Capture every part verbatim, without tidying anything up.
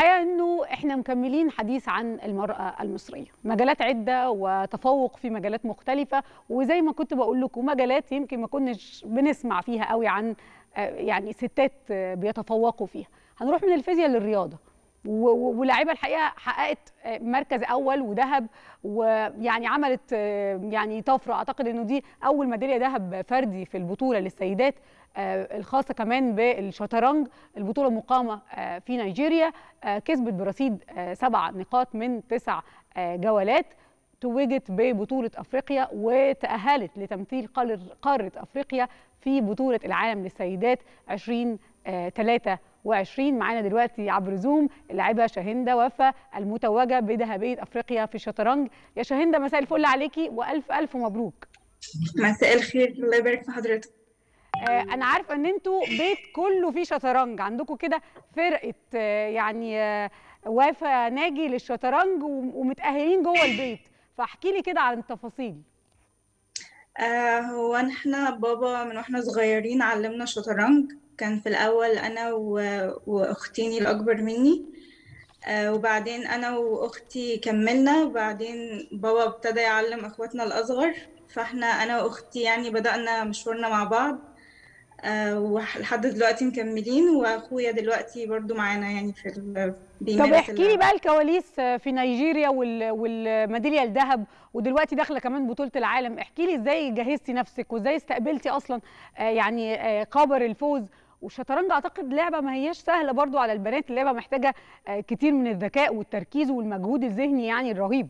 الحقيقة أنه إحنا مكملين حديث عن المرأة المصرية، مجالات عدة وتفوق في مجالات مختلفة، وزي ما كنت بقول لكم مجالات يمكن ما كناش بنسمع فيها قوي عن يعني ستات بيتفوقوا فيها. هنروح من الفيزياء للرياضة، ولاعيبه الحقيقه حققت مركز اول وذهب، ويعني عملت يعني طفره. اعتقد انه دي اول ميداليه ذهب فردي في البطوله للسيدات الخاصه كمان بالشطرنج. البطوله مقامه في نيجيريا، كسبت برصيد سبع نقاط من تسع جولات، توجت ببطوله افريقيا وتاهلت لتمثيل قاره افريقيا في بطوله العالم للسيدات ألفين وثلاثة وعشرين. معانا دلوقتي عبر زوم اللاعبه شاهندة وفا المتوجه بذهبيه افريقيا في الشطرنج. يا شاهندة مساء الفل عليكي والف الف مبروك. مساء الخير، الله يبارك في حضرتك. آه انا عارفه ان انتوا بيت كله فيه شطرنج، عندكم كده فرقه آه يعني آه وفا ناجي للشطرنج ومتاهلين جوه البيت، فاحكي لي كده عن التفاصيل. آه هو احنا بابا من واحنا صغيرين علمنا شطرنج. كان في الاول انا و... واختيني الاكبر مني، آه وبعدين انا واختي كملنا، وبعدين بابا ابتدى يعلم اخواتنا الاصغر، فاحنا انا واختي يعني بدأنا مشوارنا مع بعض، آه ولحد دلوقتي مكملين، واخويا دلوقتي برضو معانا يعني في ال... طب بيمارس احكي لي اللعبة. بقى الكواليس في نيجيريا وال... والميداليه الذهب، ودلوقتي داخله كمان بطوله العالم. احكي لي ازاي جهزتي نفسك وازاي استقبلتي اصلا آه يعني آه خبر الفوز. والشطرنج اعتقد لعبه ما هياش سهله برضو على البنات، اللعبه محتاجه آه كتير من الذكاء والتركيز والمجهود الذهني يعني الرهيب.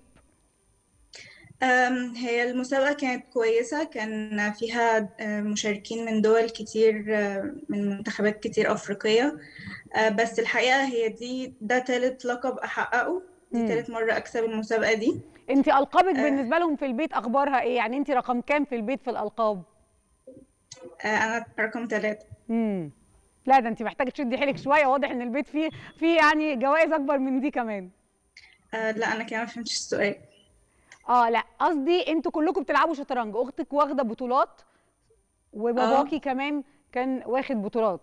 هي المسابقة كانت كويسة، كان فيها مشاركين من دول كتير، من منتخبات كتير أفريقية، بس الحقيقة هي دي ده تالت لقب أحققه، دي مم. تالت مرة أكسب المسابقة دي. انت ألقابك بالنسبة لهم في البيت أخبارها إيه؟ يعني انت رقم كام في البيت في الألقاب؟ أنا رقم ثلاثة. امم لا ده انت محتاجة تشدي حيلك شوية، واضح إن البيت فيه فيه يعني جوائز أكبر من دي كمان. أه لا، أنا كمان ما فهمتش السؤال. اه لا قصدي انتوا كلكم بتلعبوا شطرنج، اختك واخده بطولات اه، وباباكي كمان كان واخد بطولات.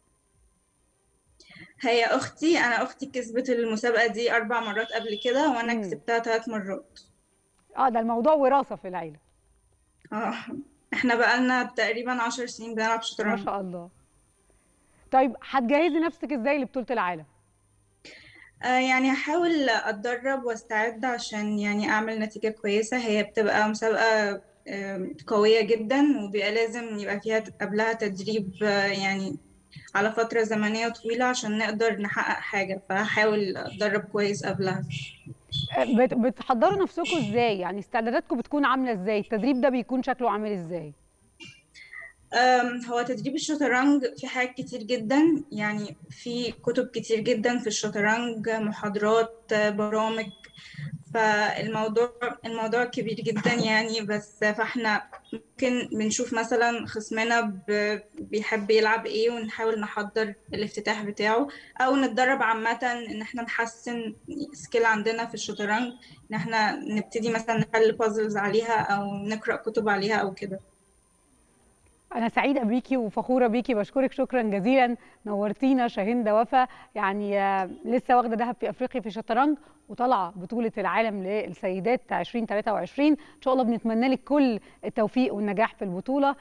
هي أختي أنا أختي كسبت المسابقة دي أربع مرات قبل كده، وأنا امم كسبتها ثلاث مرات. اه ده الموضوع وراثه في العيله. اه، احنا بقالنا تقريبا عشر سنين بنلعب ما شطرنج. شاء الله. طيب هتجهزي نفسك ازاي لبطوله العالم؟ آه يعني هحاول أتدرب واستعد عشان يعني أعمل نتيجة كويسة. هي بتبقى مسابقة آه قوية جدا، وبيبقى لازم يبقى فيها قبلها تدريب، آه يعني على فترة زمنية طويلة عشان نقدر نحقق حاجة، فهحاول أتدرب كويس قبلها. بت- بتحضروا نفسكم ازاي؟ يعني استعداداتكم بتكون عامله ازاي؟ التدريب ده بيكون شكله عامل ازاي؟ أم، هو تدريب الشطرنج في حاجات كتير جدا، يعني في كتب كتير جدا في الشطرنج، محاضرات، برامج، فالموضوع الموضوع كبير جدا يعني. بس فاحنا ممكن بنشوف مثلا خصمنا ب- بيحب يلعب ايه، ونحاول نحضر الافتتاح بتاعه، او نتدرب عامة ان احنا نحسن سكيل عندنا في الشطرنج، ان احنا نبتدي مثلا نحل بازلز عليها او نقرأ كتب عليها او كده. أنا سعيدة بيكي وفخورة بيكي، بشكرك شكرا جزيلا. نورتينا شاهندة وفا، يعني آه، لسه واخدة ذهب في أفريقيا في الشطرنج وطالعة بطولة العالم للسيدات ألفين وثلاثة وعشرين. إن شاء الله بنتمنى لك كل التوفيق والنجاح في البطولة.